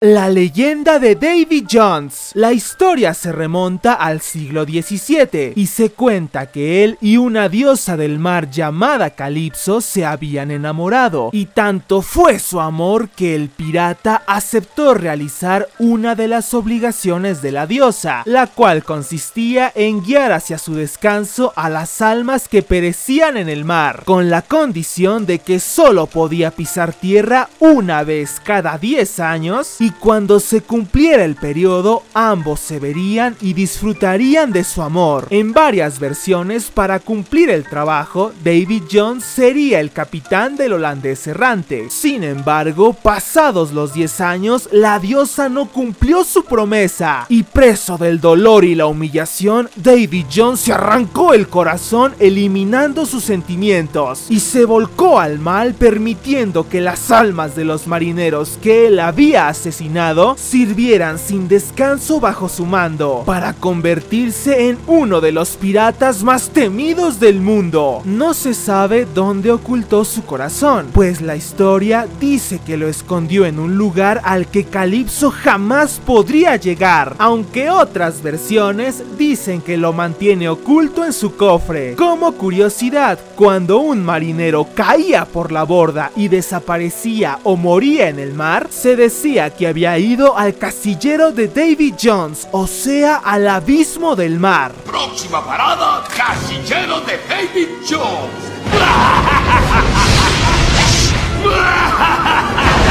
La leyenda de Davy Jones. La historia se remonta al siglo XVII y se cuenta que él y una diosa del mar llamada Calipso se habían enamorado, y tanto fue su amor que el pirata aceptó realizar una de las obligaciones de la diosa, la cual consistía en guiar hacia su descanso a las almas que perecían en el mar, con la condición de que solo podía pisar tierra una vez cada 10 años, y cuando se cumpliera el periodo, ambos se verían y disfrutarían de su amor. En varias versiones, para cumplir el trabajo, Davy Jones sería el capitán del holandés errante. Sin embargo, pasados los 10 años, la diosa no cumplió su promesa, y preso del dolor y la humillación, Davy Jones se arrancó el corazón eliminando sus sentimientos, y se volcó al mal, permitiendo que las almas de los marineros que él había asesinado sirvieran sin descanso bajo su mando, para convertirse en uno de los piratas más temidos del mundo. No se sabe dónde ocultó su corazón, pues la historia dice que lo escondió en un lugar al que Calipso jamás podría llegar, aunque otras versiones dicen que lo mantiene oculto en su cofre. Como curiosidad, cuando un marinero caía por la borda y desaparecía o moría en el mar, se decía que había ido al casillero de Davy Jones, o sea, al abismo del mar. Próxima parada, casillero de Davy Jones.